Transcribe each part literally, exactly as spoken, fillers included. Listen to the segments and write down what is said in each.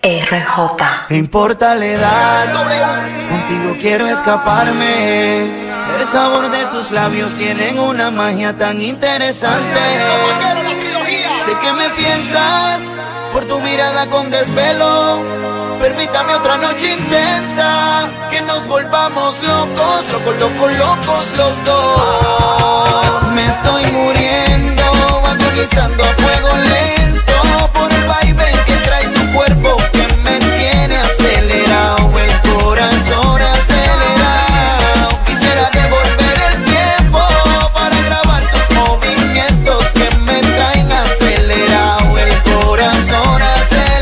R J. ¿Te importa la edad? Contigo quiero escaparme. El sabor de tus labios tienen una magia tan interesante. Sé que me piensas por tu mirada con desvelo. Permítame otra noche intensa, que nos volvamos locos, locos, locos, locos los dos. Me estoy muriendo, agonizando a fuego lento por el vaivén que trae tu cuerpo, que me tiene acelerado, el corazón acelerado. Quisiera devolver el tiempo para grabar tus movimientos que me traen acelerado, el corazón acelerado.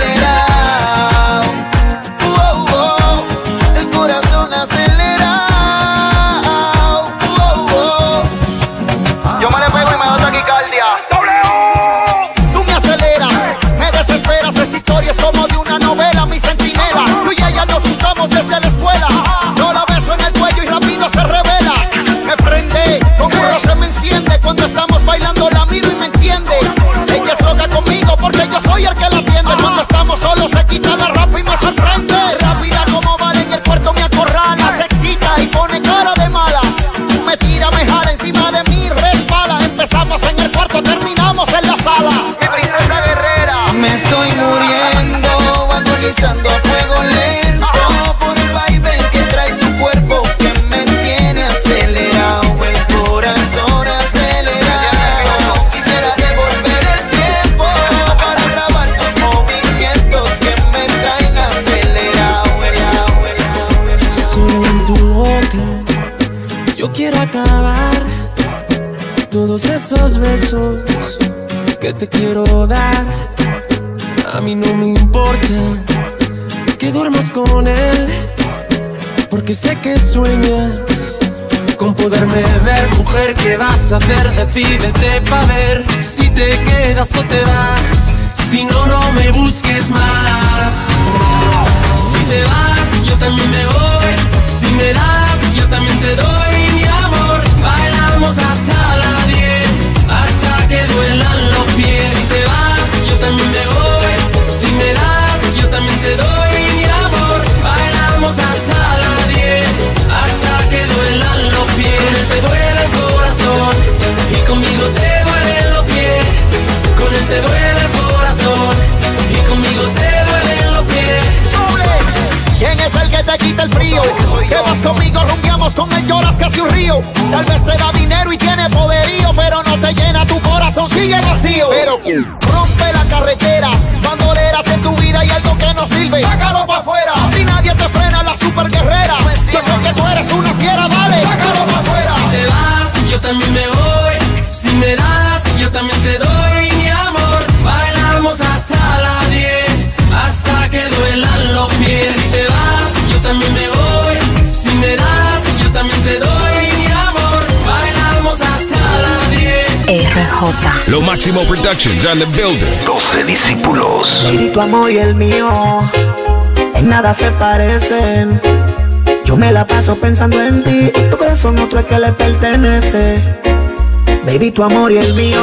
Oh, oh, el corazón acelerado. Oh, oh. Yo me le pego y me da taquicardia. Tú me aceleras, me desesperas. Esta historia es como de una novela, mi centinela. Tú y ella nos gustamos desde la escuela. No la beso en el cuello y rápido se revela. Me prende, con un roce me enciende. Cuando estamos bailando la miro y me entiende. Ella es loca conmigo porque yo soy el que la atiende. Cuando estamos solos se quita la ropa y me sorprende. Rápida como vale en el cuarto me acorrala. Se excita y pone cara de mala. Me tira, me jala encima de mí, resbala. Empezamos en el cuarto, terminamos en la sala. Mi princesa guerrera. Me estoy muriendo, agonizando a fuego lento por el vaivén que trae tu cuerpo, que me tiene acelerado, el corazón acelerado. Quisiera devolver el tiempo para grabar tus movimientos que me traen acelerado. Solo en tu boca yo quiero acabar todos esos besos que te quiero dar. A mí no me importa que duermas con él, porque sé que sueñas con poderme ver. Mujer, ¿qué vas a hacer? Decídete pa' ver si te quedas o te vas. Si no, no me busques más. Si te vas, yo también me voy. Si me das, yo también te doy mi amor. Bailamos hasta las diez, hasta que duelan los pies. Si te vas, yo también me voy. Si me das, yo también te doy mi amor. Bailamos hasta las diez, hasta que duelan los pies. Con él te duele el corazón y conmigo te duelen los pies. Con él te duele el corazón y conmigo te duelen los pies. ¿Quién es el que te quita el frío? Que vas conmigo, rumbiamos, con él lloras casi un río. Tal vez te da dinero y tiene poderío, pero no te llena, tu corazón sigue vacío. Pero rompe la carretera, bandoleras en tu vida y algo que no sirve, sácalo pa' afuera. Y nadie te frena, la super guerrera. Yo sé que tú eres una fiera, dale, sácalo pa' afuera. Si te vas, yo también me voy. Si me das, yo también te doy mi amor. Bailamos hasta las diez, hasta que duelan los pies. Si te vas, yo también me voy. Si me das, yo también te doy mi amor. Bailamos hasta las diez. R J. Lo Máximo Productions on the building. doce discípulos. Baby, tu amor y el mío en nada se parecen. Yo me la paso pensando en ti y tu corazón otro es que le pertenece. Baby, tu amor y el mío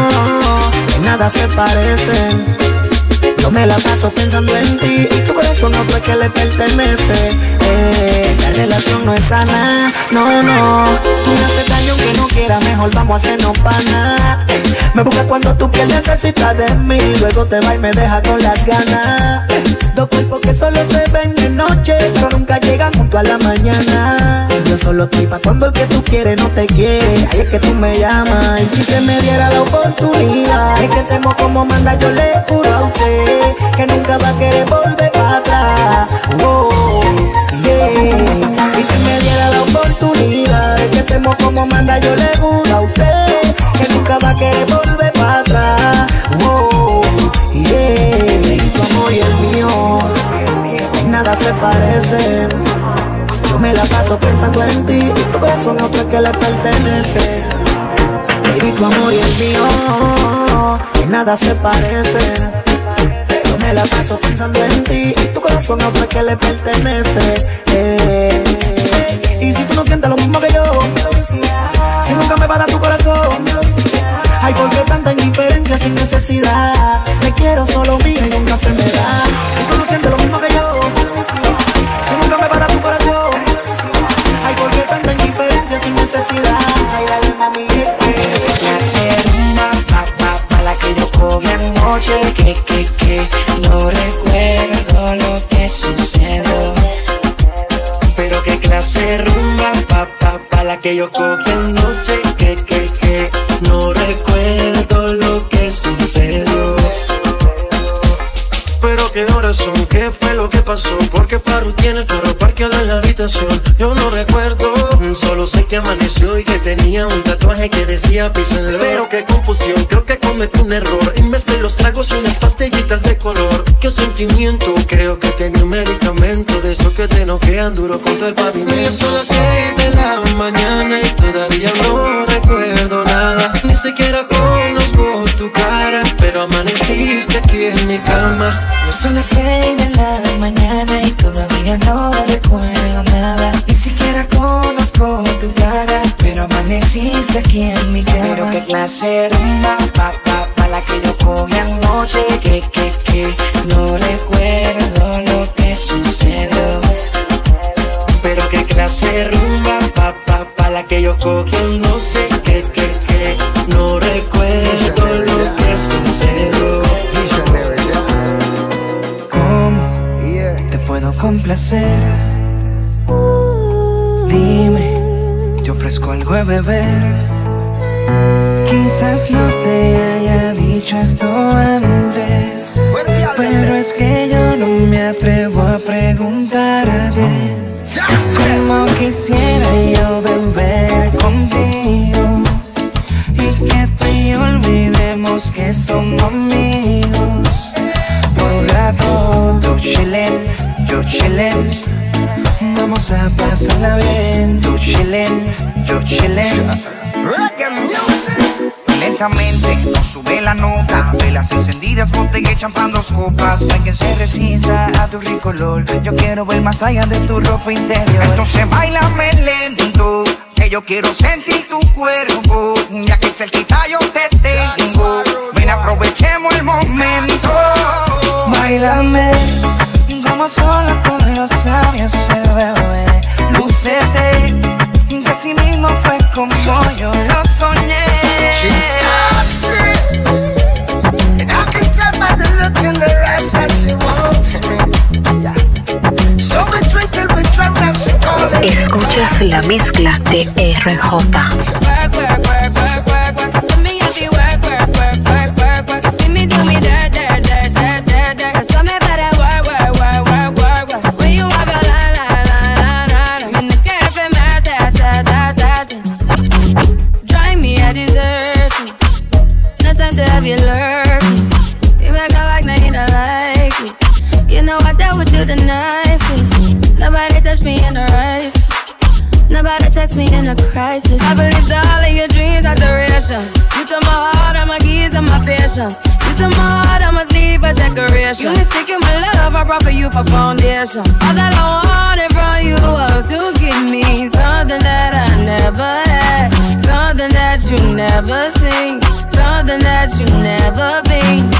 en nada se parecen. Yo me la paso pensando en ti y tu corazón otro es que le pertenece. Eh, la relación no es sana, no, no. Tú me haces daño aunque no quiera, mejor vamos a hacernos pana. Eh, me busca cuando tu piel necesita de mí, luego te va y me deja con las ganas. Eh, dos cuerpos que solo se ven de noche, pero nunca llegan junto a la mañana. Yo solo estoy pa' cuando el que tú quieres no te quiere. Ahí es que tú me llamas y si se me diera la oportunidad, es que temo como manda, yo le juro a usted que nunca va a querer volver para atrás. Oh, yeah. Y si me diera la oportunidad, es que temo como manda, yo le juro a usted que nunca va a querer volver para atrás. Oh, yeah. Y tu amor y el mío en nada se parecen. Yo me la paso pensando en ti y tu corazón a otro es que le pertenece. Baby, tu amor y el mío en nada se parecen. Yo me la paso pensando en ti y tu corazón a otro es que le pertenece. Eh, y si tú no sientes lo mismo que yo, si nunca me va a dar tu corazón, ay, ¿por qué tanta indiferencia sin necesidad? Te quiero solo mío y nunca se me da. Si tú no sientes lo corazón, ¿qué fue lo que pasó? Porque Faru tiene el carro parqueado en la habitación. Yo no recuerdo, solo sé que amaneció y que tenía un tatuaje que decía Peace and Love. Pero qué confusión, creo que cometí un error. En vez de los tragos y unas pastillitas de color. Qué sentimiento, creo que tenía un medicamento de esos que te noquean duro contra el pavimento. Son las seis de la mañana y todavía no recuerdo nada. Ni siquiera conozco tu cara, pero amaneciste aquí en mi cama. Ya son las seis de la mañana y todavía no recuerdo nada. Ni siquiera conozco tu cara, pero amaneciste aquí en mi cama. Pero qué clase de rumba, pa, pa, pa la que yo cogí anoche. Que, que, que, no recuerdo lo que sucedió. Pero qué clase de rumba, pa, pa, pa la que yo cogí anoche. Que, que, que, no recuerdo lo que sucedió. Puedo complacer. Dime, te ofrezco algo de beber. Quizás no te haya dicho esto antes, pero es que yo no me atrevo a preguntarte cómo quisiera yo beber contigo y que tú y yo olvidemos que somos amigos. Por un rato, tú chillen, yo chillen, vamos a pasarla bien. Tú chillen, yo chillen. Lentamente nos sube la nota, velas encendidas, botella y champán, dos copas. No hay quien se resista a tu rico olor. Yo quiero ver más allá de tu ropa interior. Entonces bailame lento, que yo quiero sentir tu cuerpo. Ya que cerquita yo te tengo, ven aprovechemos el momento. Bailame como sola con los labios el bebé. Lúcete, que así mismo fue como yo lo soñé. She's saucy, and I can tell by the look in her eyes that she wants me. So we drink till we drunk, now she calling. Escuchas la mezcla de R J. Work, work, work, work, work, work. See me happy, work, work, work, work, work, work. See me do me dirt, dirt, dirt, dirt, dirt, dirt. So me better work, work, work, work, work, work. When you walk a line, line, line, line, line. I'm in the cafe, man, ta, ta, ta, ta, ta. Drive me a dessert. No time to have you lurking. You make a like, now you don't like it. You know I dealt with you the nicest. Nobody touched me in the right. Nobody text me in a crisis. I believed all of your dreams are duration. You took my heart, all my keys, and my passion. You took my heart, I must leave a decoration. You mistaken my love, I brought for you for foundation. All that I wanted from you was to give me something that I never had, something that you never seen, something that you never been.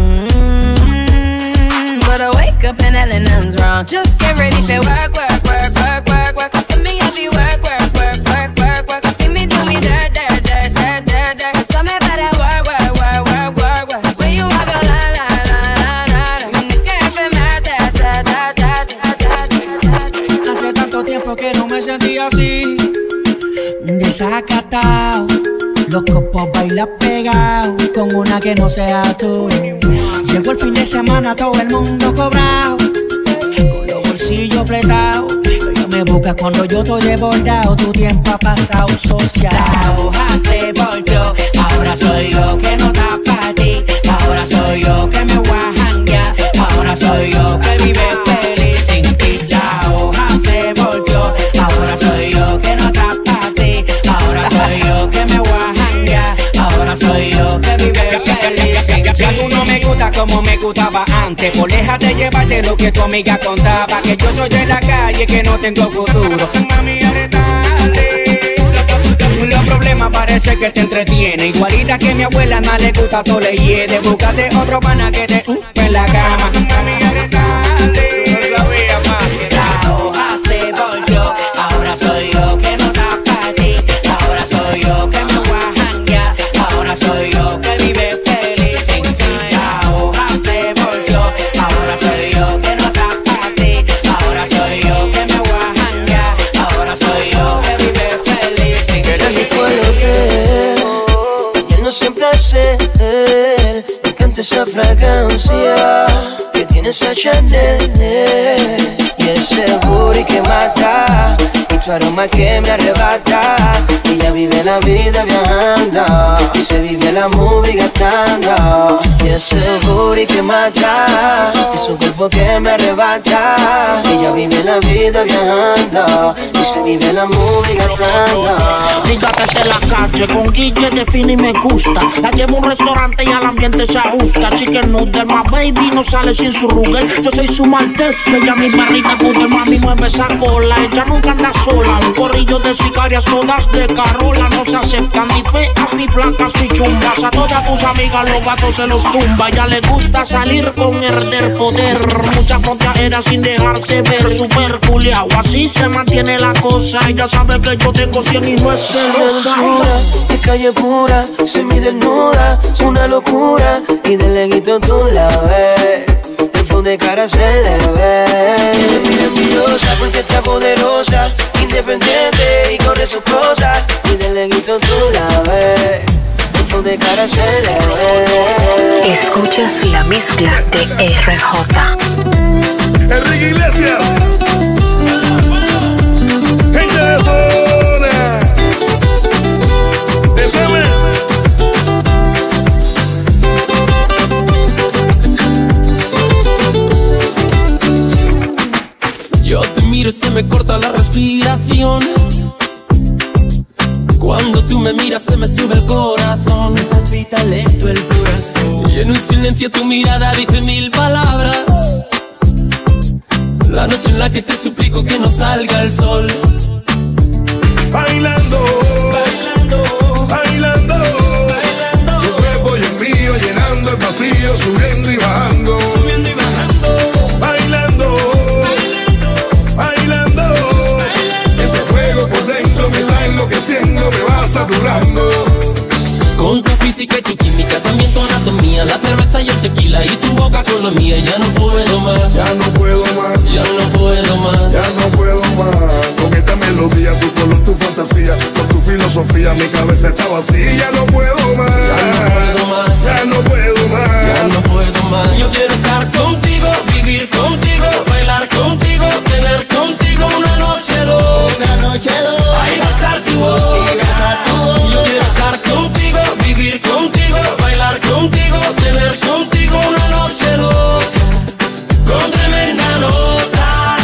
Mm-hmm. But I wake up and hell and nothing's wrong. Just get ready for work, work, work, work, work, work. See me happy, work, work, work, work, work, work. See me do me dirt, dirt, dirt, dirt, dirt, dirt. So me better work, work, work, work, work, work. When you walk a line, line, line, line, line. I'm in the cafe, man, ta, ta, ta, ta, ta, ta. Hace tanto tiempo que no me sentía así, desacatado. Los copos bailan pegados con una que no sea tú. Llegó el fin de semana, todo el mundo cobrado, con los bolsillos apretados. Ella me busca cuando yo estoy desbordado. Tu tiempo ha pasado social. La hoja se volteó, ahora soy yo que no está para ti. Ahora soy yo que me voy a janguear. Ahora soy yo que vive feliz sin ti. La hoja se volteó, ahora soy yo que no está para ti. Ahora soy yo que me voy a janguear. Ahora soy yo que vive feliz sin ti. Ya tú no me gusta como me gustaba antes. Por dejar de llevarte lo que tu amiga contaba. Que yo soy de la calle, que no tengo futuro. Mami, arretale. Los problemas parece que te entretiene. Igualita que mi abuela, no le gusta todo le hiede. Búscate otro pana que te uh, en la cama. Mami, arretale. No sabía más. La hoja se volvió. Ahora soy yo que no está para ti. Ahora soy yo que me voy a janguear. Ahora soy yo que vive feliz sin ti. La hoja se volvió. Ahora soy yo que no está para ti. Ahora soy yo que me voy a janguear. Ahora soy yo que vive feliz sin ti. Era mi pueblo que lleno sin placer. Me encanta esa fragancia que tiene esa Chanel y ese booty que mata y tu aroma que me arrebata. Ella vive la vida viajando y se vive la movie gastando. Y ese booty que mata y su cuerpo que me arrebata. Ella vive la vida viajando y se vive la movie gastando. Fíjate desde la calle, con Guille define y me gusta. La llevo a un restaurante y al ambiente se ajusta. Chicken noodle, my baby no sale sin su Ruger. Yo soy su malteso, ella mi barriga Google. Mami mueve esa cola, ella nunca anda sola. Un corrillo de sicarias todas de Carola. No se aceptan ni feas, ni flacas, ni chumbas. A todas tus amigas los gatos se los tumba. Ya le gusta salir con herder poder. Mucha fronteras sin dejarse ver. Super culiao, así se mantiene la cosa. Ella sabe que yo tengo cien y no es celosa. De calle pura, semi desnuda, es una locura. Y de leguito tú la ves, el flow de cara se le ve. Ella es envidiosa porque está poderosa, independiente y corre sus cosas. Y de leguito tú la ves, el flow de cara se le ve. Escuchas la mezcla de R J. Enrique Iglesias, gente de zona, Desame. Yo te miro y se me corta la respiración. Cuando tú me miras se me sube el corazón. Me palpita lento el corazón. Y en un silencio tu mirada dice mil palabras. La noche en la que te suplico que no salga el sol. Bailando, bailando, bailando, bailando. Tu cuerpo y el mío llenando el vacío, subiendo y bajando, subiendo y bajando. Bailando, bailando, bailando, bailando. Ese fuego por dentro me va enloqueciendo, me va saturando. Con tu física y tu química, también tu anatomía, la cerveza y el tequila y tu boca con la mía. Ya no puedo más, ya no puedo más, ya no puedo más, ya no puedo más. Con esta melodía, tu color, tu fantasía, con tu filosofía, mi cabeza está vacía. Ya no puedo más, ya no puedo más, ya no puedo más, ya no puedo más. Yo quiero estar contigo, vivir contigo, bailar contigo, tener contigo una noche loca, una noche loca. Ay, besar tu boca. Yo quiero estar contigo, vivir contigo, bailar contigo, tener contigo una noche loca, con tremenda nota.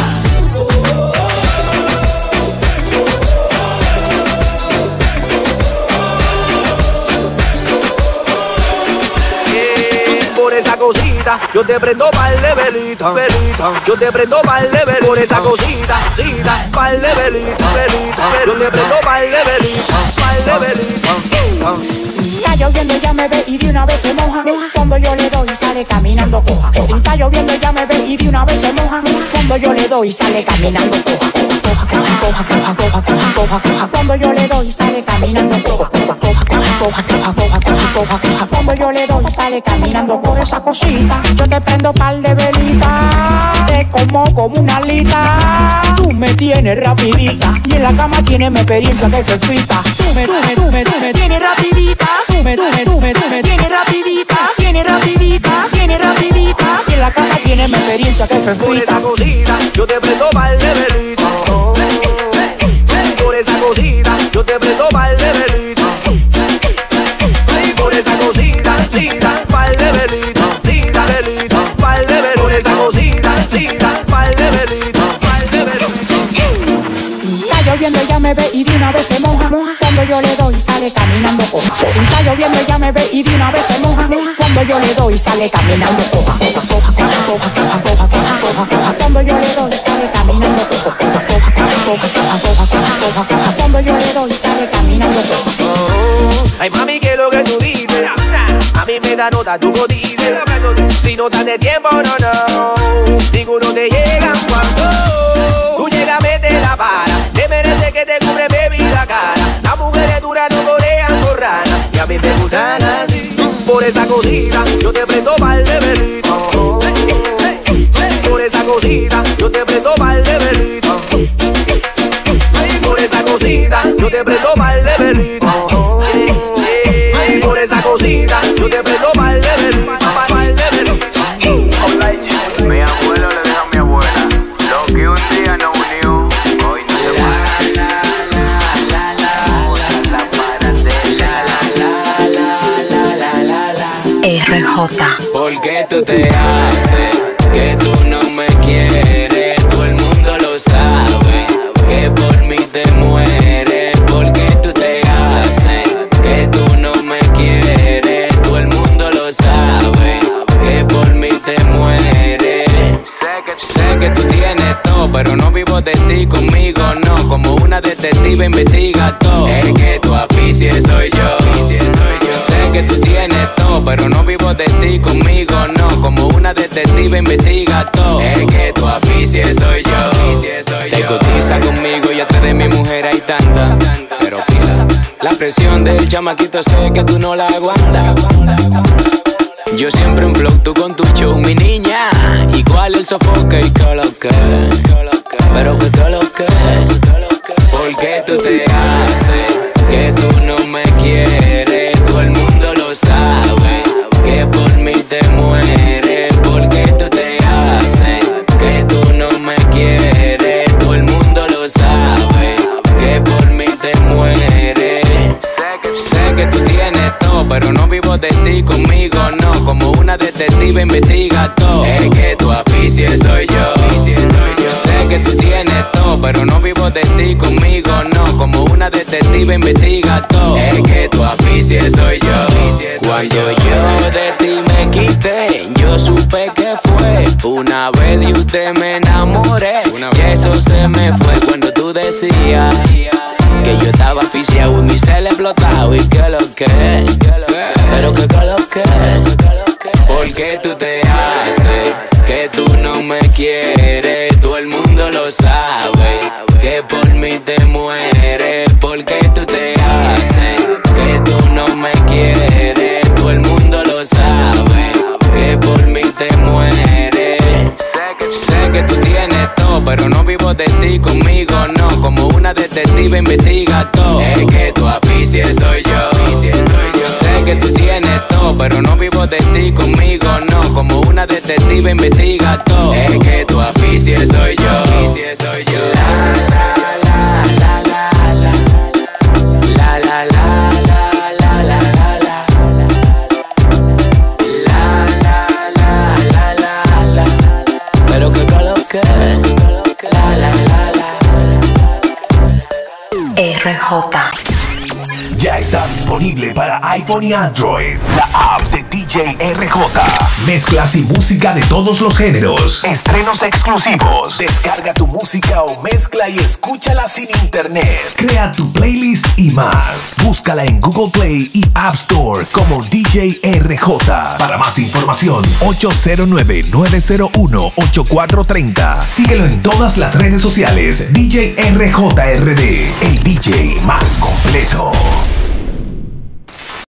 Por esa cosita, yo te prendo par de velita, velita. Yo te prendo par de velita. Por esa cosita, cita, par de velita, velita. Yo te prendo par de velita, par de velita. Si está lloviendo ya me ve y de una vez se moja. Cuando yo le doy sale caminando coja. Si está lloviendo ya me ve y de una vez se moja. Cuando yo le doy sale caminando coja. Coja, coja, coja, coja, coja, coja, coja, coja. Cuando yo le doy sale caminando coja. Coja, coja, coja, coja, coja, coja, coja, coja. Cuando yo le doy sale caminando por esa cosita. Yo te prendo par de velitas, te como como una alita. Tú me tienes rapidita y en la cama tienes mi experiencia que fefita. Tú me, tú me, tú me, tú me tienes rapidita. Tú me, tú me, tú me, tú me tienes rapidita. Tienes rapidita, tienes rapidita. Y en la cama tienes mi experiencia que fefita. Por esa cosita, yo te prendo par de velita. Por esa cosita, yo te prendo par de velita. Por esa cosita, cita, par de velita, cita, velita, par de velita. Por esa cosita, cita, par de velita, par de velita. Si está lloviendo ya me ve y de una vez se moja. Cuando yo le doy sale caminando coja. Si está lloviendo ya me ve y de una vez se moja. Cuando yo le doy sale caminando coja. Coja, coja, coja, coja, coja, coja, coja, coja, coja. Cuando yo le doy sale caminando coja. Coja, coja, coja, coja, coja, coja, coja, coja, coja. Cuando yo le doy sale caminando coja. Ay mami, que lo que tú dices, a mí me da nota tu codice. Si no estás de tiempo, no, no, ninguno te llega cuando tú llegas, mete la para. Te merece que te cubre bebida cara. Las mujeres duras no corean por rana y a mí me gustan así. Por esa cosita, yo te prendo par de velita. Por esa cosita, yo te prendo par de velita. Por esa cosita, yo te prendo par de velita. Por esa cosita, yo te prendo par de velita, par de velita. Porque tú te haces que tú no me quieres, todo el mundo lo sabe, que por mí te mueres. Porque tú te haces que tú no me quieres, todo el mundo lo sabe, que por mí te mueres. Sé que tú tienes todo, pero no vivo de ti, conmigo no. Como una detective investiga todo. Es que tu afición soy yo. Sé que tú tienes todo, pero no vivo de ti, conmigo no. Como una detective investiga todo. Es que tu afición soy yo. Te cotiza conmigo y atrás de mi mujer hay tanta. Pero pila, la presión del chamaquito sé que tú no la aguantas. Yo siempre un flow, tú con tu show, mi niña. Igual el sofoque y que lo que. Pero que que lo que. Porque tú te haces que tú no me quieres, todo el mundo lo sabe, que por mí te mueres. Porque tú te haces que tú no me quieres, todo el mundo lo sabe, que por mí te mueres. Sé que tú tienes todo, pero no vivo de ti, conmigo no. Como una detective investiga todo. Es que tu afición soy yo. Sé que tú tienes todo, pero no vivo de ti, conmigo no. Como una detective investiga todo. Es que tu afición soy yo. Cuando yo de ti me quité, yo supe que fue una vez de usted me enamoré. Y eso se me fue cuando tú decías que yo estaba asfixiado y mi cel explotado y que lo que, pero que que lo que. Porque tú te haces que tú no me quieres, todo el mundo lo sabe, que por mí te mueres. Porque tú te haces que tú no me quieres, todo el mundo lo sabe, que por mí te mueres. Sé que tú tienes todo, pero no vivo de ti, conmigo no. Como una detective investiga todo. Es que tu afición soy yo. Sé que tú tienes todo, pero no vivo de ti, conmigo no. Como una detective investiga todo. Es que tu afición soy yo. La la la la la la la la la la la la la la la la la. Pero que coloque la la la la. R J. Ya está disponible para iPhone y Android la app de D J R J. Mezclas y música de todos los géneros. Estrenos exclusivos. Descarga tu música o mezcla y escúchala sin internet. Crea tu playlist y más. Búscala en Google Play y App Store como D J R J. Para más información, ocho cero nueve, nueve cero uno, ocho cuatro tres cero. Síguelo en todas las redes sociales. D J R J R D, el D J más completo.